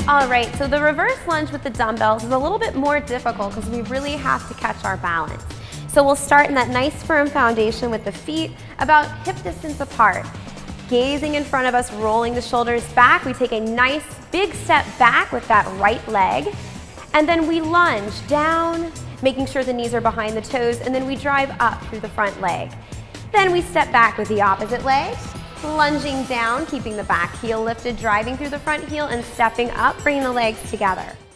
All right, so the reverse lunge with the dumbbells is a little bit more difficult because we really have to catch our balance. So we'll start in that nice firm foundation with the feet about hip distance apart. Gazing in front of us, rolling the shoulders back. We take a nice big step back with that right leg. And then we lunge down, making sure the knees are behind the toes, and then we drive up through the front leg. Then we step back with the opposite leg, lunging down, keeping the back heel lifted, driving through the front heel, and stepping up, bringing the legs together.